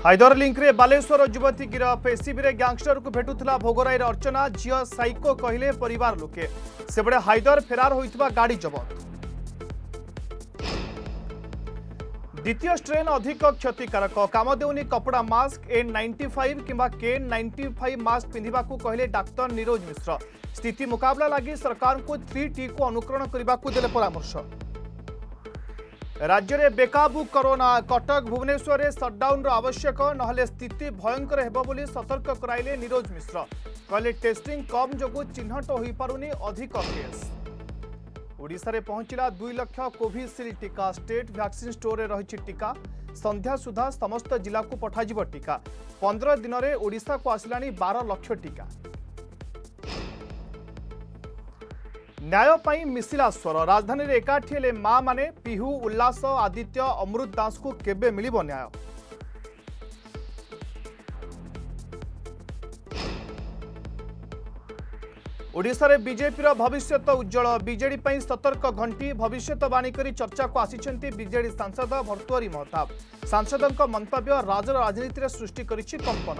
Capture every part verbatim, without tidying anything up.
Haider link रे बालेश्वर युवती गिरफ ACB gangster को भेटुला भोगराई अर्चना झील साइको कहले परिवार लोके सेबड़े हाइदर फेरार होइतबा गाड़ी जबत। द्वितीय स्ट्रेन अधिक क्षतिकारक काम देउनी कपड़ा मास्क एन नाइंटी फाइव किंबा के नाइंटी फाइव मास्क पिंधिबा को कहले डाक्टर निरोज मिश्र। स्थिति मुकाबला लगी सरकार को थ्री टी को अनुकरण करने को देले परामर्श। राज्य में बेकाबू कोरोना कटक भुवनेश्वर में सटडाउन आवश्यक नहले स्थिति भयंकर हेबो बोली सतर्क कराइले निरोज मिश्र। कहले टेस्टिंग कम जोगु चिन्हट हो पारुनी अधिक केस। ओडिशा रे पहुंचला दुई लाख कोविशील्ड टीका स्टेट वैक्सीन स्टोर रे रही टीका संध्या सुधा समस्त जिला को पठाजिब टीका। पंद्रह दिन में ओडिशा को आसिलानी बारह लाख टीका। न्याय पाई मिसिला स्वर राजधानी रे एकाठी हेले मां माने पिहू उल्लास आदित्य अमृत दास को केबे मिलिबो न्याय। ओडिशा रे बीजेपी रो भविष्यत उज्जवल बीजेडी पई सतर्क घंटी भविष्यवाणी करी चर्चा को आसिछंती बीजेडी सांसद भर्तुहरी महताब। सांसदक मंतव्य राज राजनीति रे सृष्टि करिछि कंपन।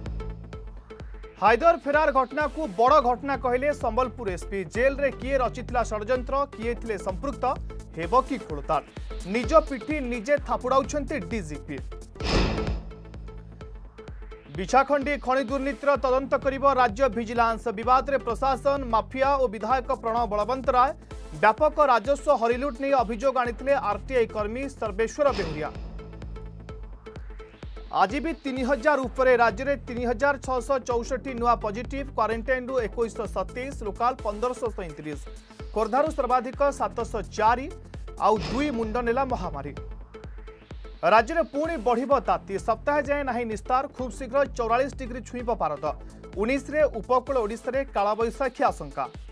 हाइदर फेरार घटना को बड़ घटना कहले संबलपुर एसपी। जेल रे किए रचिथिला षड्यंत्र किए थिले संपृक्त हेब कि खोलताल निज पिठी निजे थापुड़ाउछंती डीजीपी। बिछाखंडी खनि दुर्नीतिर तदंत करिबो राज्य विजिलेंस। विवाद रे प्रशासन माफिया और विधायक प्रणव बलवंत राय व्यापक राजस्व हरिलुट नहीं अभियोग आनिथिले आरटीआई कर्मी सर्वेश्वर बेहुरिया। आज भी तीन हजार उपरे राज्य में तीन हजार छःश चौसठी नुआ पॉजिटिव क्वारंटाइन रु एक सतैश लोकाल पंद्रह सैंतीस खोर्धारू सर्वाधिक सातश चार आउ दुई मुंड नेला महामारी। राज्य में पुणी बढ़ ताती सप्ताह जाए ना निस्तार खूब शीघ्र चौरालीस डिग्री छुईब पारद। उन्नीस उपकूल ओडिशा रे कालबैशाखी आशंका।